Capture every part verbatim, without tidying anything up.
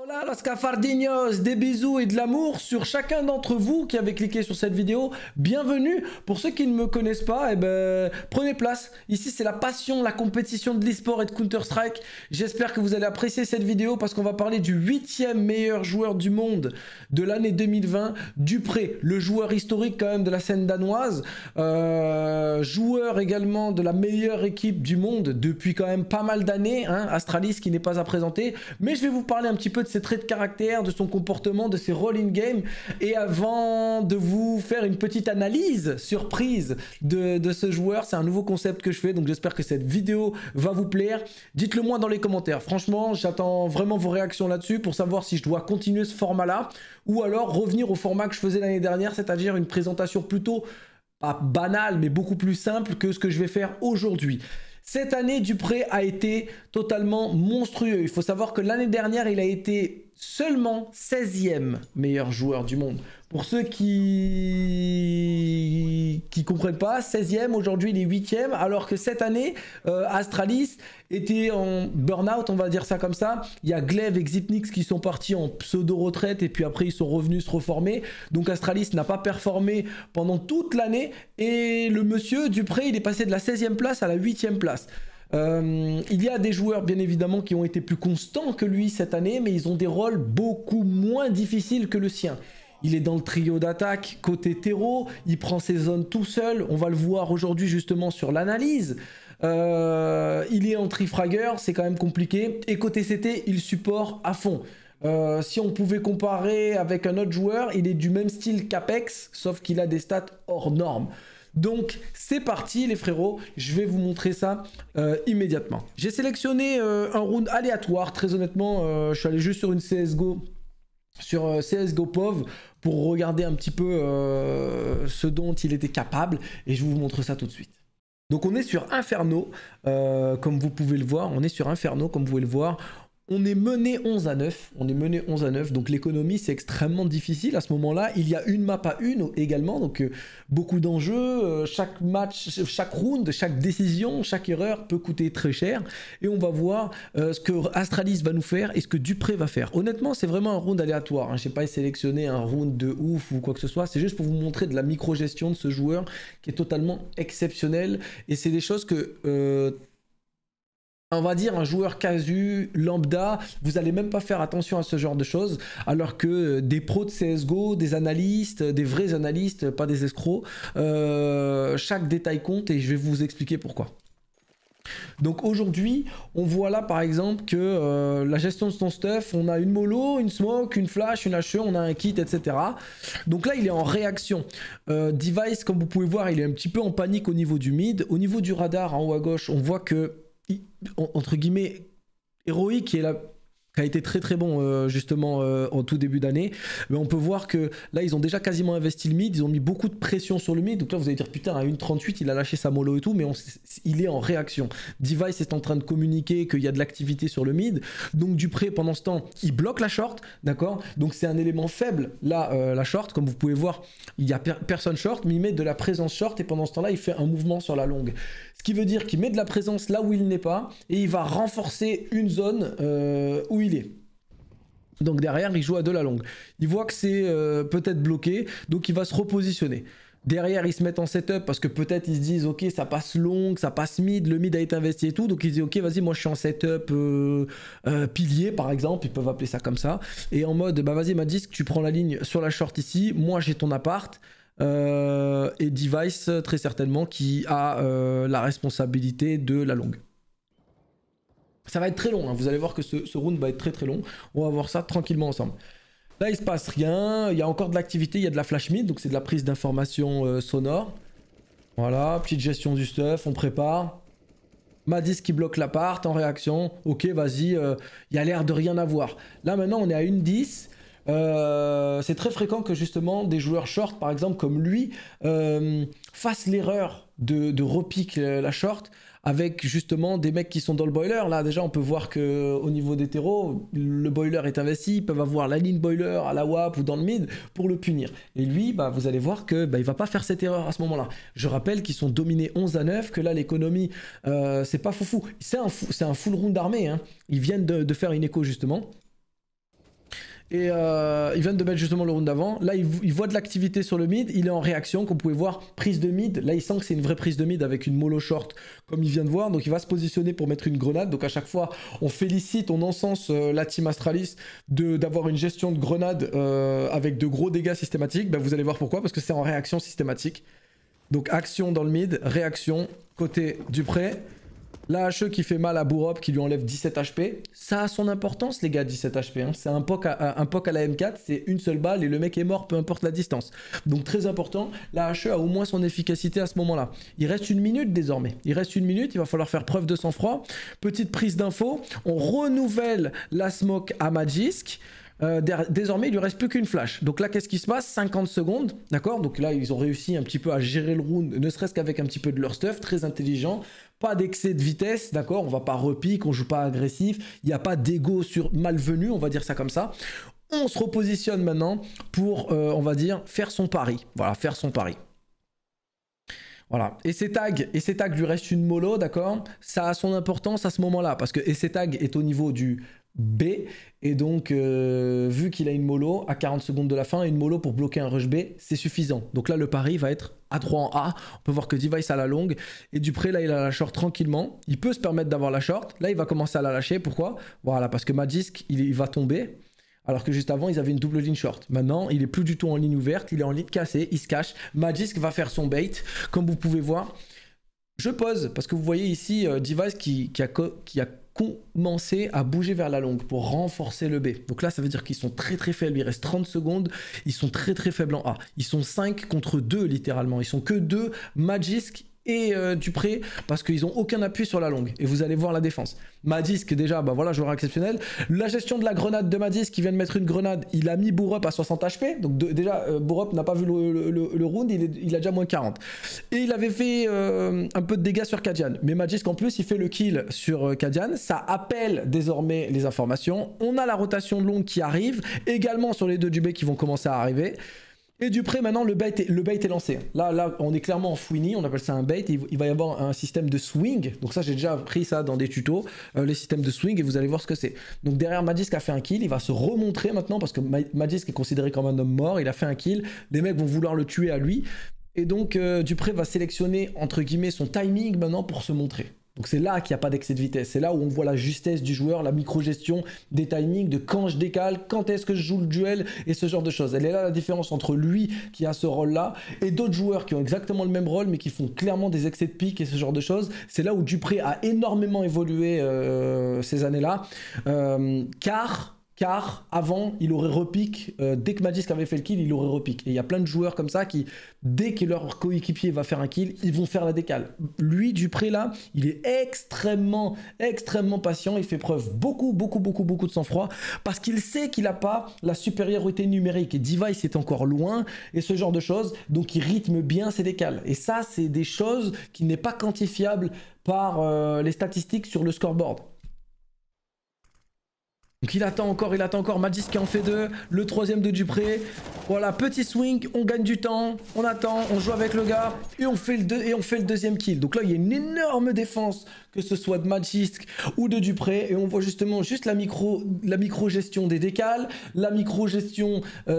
Hola los cafardinhos, des bisous et de l'amour sur chacun d'entre vous qui avez cliqué sur cette vidéo. Bienvenue. Pour ceux qui ne me connaissent pas, eh ben, prenez place. Ici c'est la passion, la compétition de l'e-sport et de Counter-Strike. J'espère que vous allez apprécier cette vidéo parce qu'on va parler du huitième meilleur joueur du monde de l'année deux mille vingt, Dupré, le joueur historique quand même de la scène danoise, euh, joueur également de la meilleure équipe du monde depuis quand même pas mal d'années, hein, Astralis qui n'est pas à présenter, mais je vais vous parler un petit peu de ses traits de caractère, de son comportement, de ses rôles in-game. Et avant de vous faire une petite analyse surprise de, de ce joueur, c'est un nouveau concept que je fais, donc j'espère que cette vidéo va vous plaire. Dites-le moi dans les commentaires. Franchement, j'attends vraiment vos réactions là-dessus pour savoir si je dois continuer ce format-là ou alors revenir au format que je faisais l'année dernière, c'est-à-dire une présentation plutôt pas banale, mais beaucoup plus simple que ce que je vais faire aujourd'hui. Cette année, Dupré a été totalement monstrueux. Il faut savoir que l'année dernière, il a été seulement seizième meilleur joueur du monde. Pour ceux qui qui comprennent pas, seizième, aujourd'hui il est huitième, alors que cette année, euh, Astralis était en burn-out, on va dire ça comme ça. Il y a Glaive et Xypnix qui sont partis en pseudo-retraite et puis après ils sont revenus se reformer. Donc Astralis n'a pas performé pendant toute l'année et le monsieur Dupré, il est passé de la seizième place à la huitième place. Euh, il y a des joueurs bien évidemment qui ont été plus constants que lui cette année, mais ils ont des rôles beaucoup moins difficiles que le sien. Il est dans le trio d'attaque côté terreau, il prend ses zones tout seul, on va le voir aujourd'hui justement sur l'analyse. Euh, il est en trifragger, c'est quand même compliqué, et côté C T, il supporte à fond. Euh, si on pouvait comparer avec un autre joueur, il est du même style qu'Apex, sauf qu'il a des stats hors normes. Donc c'est parti les frérots, je vais vous montrer ça euh, immédiatement. J'ai sélectionné euh, un round aléatoire, très honnêtement, euh, je suis allé juste sur une C S G O, sur euh, C S G O P O V pour regarder un petit peu euh, ce dont il était capable et je vous montre ça tout de suite. Donc on est sur Inferno, euh, comme vous pouvez le voir, on est sur Inferno comme vous pouvez le voir. On est mené onze à neuf, on est mené onze à neuf, donc l'économie c'est extrêmement difficile à ce moment-là. Il y a une map à une également, donc euh, beaucoup d'enjeux, euh, chaque match, chaque round, chaque décision, chaque erreur peut coûter très cher. Et on va voir euh, ce que Astralis va nous faire et ce que Dupré va faire. Honnêtement, c'est vraiment un round aléatoire, hein. Je n'ai pas sélectionné un round de ouf ou quoi que ce soit, c'est juste pour vous montrer de la micro-gestion de ce joueur qui est totalement exceptionnel. Et c'est des choses que... Euh, on va dire un joueur casu, lambda, vous allez même pas faire attention à ce genre de choses, alors que des pros de C S G O, des analystes, des vrais analystes, pas des escrocs, euh, chaque détail compte et je vais vous expliquer pourquoi. Donc aujourd'hui, on voit là par exemple que euh, la gestion de son stuff, on a une mollo, une smoke, une flash, une H E, on a un kit, et cetera. Donc là, il est en réaction. Euh, Device, comme vous pouvez voir, il est un petit peu en panique au niveau du mid. Au niveau du radar, en haut à gauche, on voit que entre guillemets héroïque qui est là, qui a été très très bon euh, justement euh, en tout début d'année, mais on peut voir que là ils ont déjà quasiment investi le mid, ils ont mis beaucoup de pression sur le mid, donc là vous allez dire putain à une trente-huit il a lâché sa mollo et tout, mais on, il est en réaction. Device est en train de communiquer qu'il y a de l'activité sur le mid, donc Dupré pendant ce temps il bloque la short, d'accord, donc c'est un élément faible là, euh, la short, comme vous pouvez voir il y a per personne short, mais il met de la présence short et pendant ce temps là il fait un mouvement sur la longue, ce qui veut dire qu'il met de la présence là où il n'est pas et il va renforcer une zone euh, où il est. Donc derrière il joue à de la longue, il voit que c'est euh, peut-être bloqué, donc il va se repositionner. Derrière ils se mettent en setup parce que peut-être ils se disent ok ça passe long, ça passe mid, le mid a été investi et tout, donc ils disent ok vas-y moi je suis en setup euh, euh, pilier par exemple, ils peuvent appeler ça comme ça, et en mode bah vas-y Madisc tu prends la ligne sur la short ici, moi j'ai ton appart. Euh, et Device très certainement qui a euh, la responsabilité de la longue. Ça va être très long, hein. Vous allez voir que ce, ce round va être très très long, on va voir ça tranquillement ensemble. Là il se passe rien, il y a encore de l'activité, il y a de la flash mid, donc c'est de la prise d'information euh, sonore. Voilà, petite gestion du stuff, on prépare. Madis qui bloque l'appart en réaction, ok vas-y, euh, il y a l'air de rien avoir. Là maintenant on est à une dix. Euh, c'est très fréquent que justement des joueurs short par exemple comme lui euh, fassent l'erreur de, de repique la short avec justement des mecs qui sont dans le boiler. Là déjà on peut voir que au niveau des terreaux le boiler est investi, ils peuvent avoir la ligne boiler à la W A P ou dans le mid pour le punir, et lui bah, vous allez voir que bah, il va pas faire cette erreur à ce moment là. Je rappelle qu'ils sont dominés onze à neuf, que là l'économie euh, c'est pas foufou, c'est un, fou, un full round armé, hein. Ils viennent de, de faire une écho justement. Et euh, ils viennent de mettre justement le round d'avant. Là, il, il voit de l'activité sur le mid. Il est en réaction, comme vous pouvez voir. Prise de mid. Là, il sent que c'est une vraie prise de mid avec une mollo short, comme il vient de voir. Donc, il va se positionner pour mettre une grenade. Donc, à chaque fois, on félicite, on encense euh, la team Astralis d'avoir une gestion de grenade euh, avec de gros dégâts systématiques. Ben, vous allez voir pourquoi. Parce que c'est en réaction systématique. Donc, action dans le mid. Réaction côté Dupré. La H E qui fait mal à Bourop, qui lui enlève dix-sept H P. Ça a son importance, les gars, dix-sept H P. Hein. C'est un poke à, un poke à la M quatre, c'est une seule balle et le mec est mort, peu importe la distance. Donc très important, la H E a au moins son efficacité à ce moment-là. Il reste une minute désormais. Il reste une minute, il va falloir faire preuve de sang-froid. Petite prise d'info, on renouvelle la smoke à Magisk. Euh, désormais, il lui reste plus qu'une flash. Donc là, qu'est-ce qui se passe? cinquante secondes, d'accord? Donc là, ils ont réussi un petit peu à gérer le round, ne serait-ce qu'avec un petit peu de leur stuff, très intelligent. Pas d'excès de vitesse, d'accord? On va pas repique, on joue pas agressif. Il n'y a pas d'ego sur malvenu, on va dire ça comme ça. On se repositionne maintenant pour, euh, on va dire, faire son pari. Voilà, faire son pari. Voilà. Et ces tags, et ces tags lui reste une mollo, d'accord? Ça a son importance à ce moment-là, parce que et ces tags est au niveau du B, et donc euh, vu qu'il a une mollo à quarante secondes de la fin, une mollo pour bloquer un rush B, c'est suffisant. Donc là, le pari va être A trois en A. On peut voir que Device a la longue, et Dupré, là, il a la short tranquillement. Il peut se permettre d'avoir la short. Là, il va commencer à la lâcher. Pourquoi? Voilà, parce que Magisk, il, il va tomber. Alors que juste avant, ils avaient une double ligne short. Maintenant, il est plus du tout en ligne ouverte, il est en ligne cassée, il se cache. Magisk va faire son bait, comme vous pouvez voir. Je pose, parce que vous voyez ici euh, Device qui, qui, a qui a commencé à bouger vers la longue pour renforcer le B. Donc là, ça veut dire qu'ils sont très très faibles. Il reste trente secondes. Ils sont très très faibles en A. Ils sont cinq contre deux littéralement. Ils sont que deux. Magisk et euh, Dupré, parce qu'ils n'ont aucun appui sur la longue. Et vous allez voir la défense. Magisk, déjà, bah voilà, joueur exceptionnel. La gestion de la grenade de Magisk, qui vient de mettre une grenade, il a mis Bourop à soixante H P. Donc de, déjà, euh, Bourop n'a pas vu le, le, le, le round, il, est, il a déjà moins quarante. Et il avait fait euh, un peu de dégâts sur Kadian. Mais Magisk, en plus, il fait le kill sur euh, Kadian. Ça appelle désormais les informations. On a la rotation longue qui arrive, également sur les deux du B qui vont commencer à arriver. Et Dupré, maintenant, le bait, est, le bait est lancé. Là, là, on est clairement en fouini, on appelle ça un bait. Il va y avoir un système de swing. Donc ça, j'ai déjà appris ça dans des tutos, euh, les systèmes de swing, et vous allez voir ce que c'est. Donc derrière, Magisk a fait un kill. Il va se remontrer maintenant, parce que Magisk est considéré comme un homme mort. Il a fait un kill. Les mecs vont vouloir le tuer à lui. Et donc, euh, Dupré va sélectionner, entre guillemets, son timing maintenant pour se montrer. Donc c'est là qu'il n'y a pas d'excès de vitesse, c'est là où on voit la justesse du joueur, la micro-gestion des timings, de quand je décale, quand est-ce que je joue le duel et ce genre de choses. Elle est là la différence entre lui qui a ce rôle-là et d'autres joueurs qui ont exactement le même rôle mais qui font clairement des excès de pique et ce genre de choses. C'est là où Dupré a énormément évolué euh, ces années-là, euh, car... Car avant, il aurait repique, euh, dès que Magisk avait fait le kill, il aurait repique. Et il y a plein de joueurs comme ça qui, dès que leur coéquipier va faire un kill, ils vont faire la décale. Lui, Dupré, là, il est extrêmement, extrêmement patient. Il fait preuve beaucoup, beaucoup, beaucoup, beaucoup de sang-froid parce qu'il sait qu'il n'a pas la supériorité numérique. Et Device est encore loin et ce genre de choses. Donc, il rythme bien ses décales. Et ça, c'est des choses qui n'est pas quantifiable par euh, les statistiques sur le scoreboard. Donc il attend encore, il attend encore, Magisk qui en fait deux, le troisième de Dupré. Voilà, petit swing, on gagne du temps, on attend, on joue avec le gars et on fait le, deux, et on fait le deuxième kill. Donc là, il y a une énorme défense, que ce soit de Magisk ou de Dupré. Et on voit justement juste la micro, la micro gestion des décales, la micro gestion,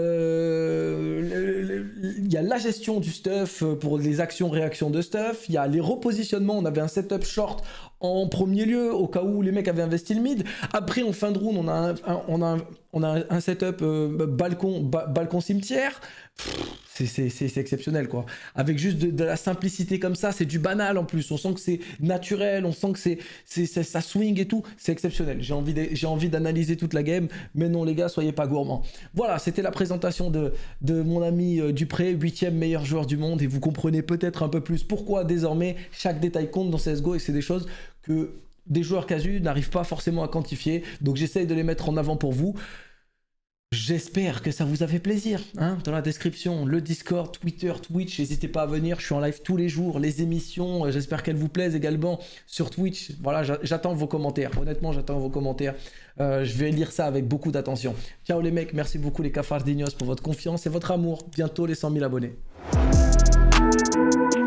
euh, il y a la gestion du stuff pour les actions-réactions de stuff. Il y a les repositionnements, on avait un setup short en premier lieu, au cas où les mecs avaient investi le mid. Après, en fin de round, on a un, un, on a un, on a un setup euh, balcon, ba, balcon cimetière. C'est exceptionnel, quoi. Avec juste de, de la simplicité comme ça, c'est du banal en plus. On sent que c'est naturel, on sent que c'est ça swing et tout. C'est exceptionnel. J'ai envie de, j'ai envie d'analyser toute la game. Mais non, les gars, soyez pas gourmands. Voilà, c'était la présentation de, de mon ami euh, Dupré, huitième meilleur joueur du monde. Et vous comprenez peut-être un peu plus pourquoi désormais chaque détail compte dans C S G O et c'est des choses que des joueurs casus n'arrivent pas forcément à quantifier. Donc j'essaye de les mettre en avant pour vous. J'espère que ça vous a fait plaisir, hein. Dans la description, le Discord, Twitter, Twitch, n'hésitez pas à venir, je suis en live tous les jours, les émissions, j'espère qu'elles vous plaisent également sur Twitch. Voilà, j'attends vos commentaires, honnêtement j'attends vos commentaires, euh, je vais lire ça avec beaucoup d'attention. Ciao les mecs, merci beaucoup les Cafardignos pour votre confiance et votre amour, bientôt les cent mille abonnés.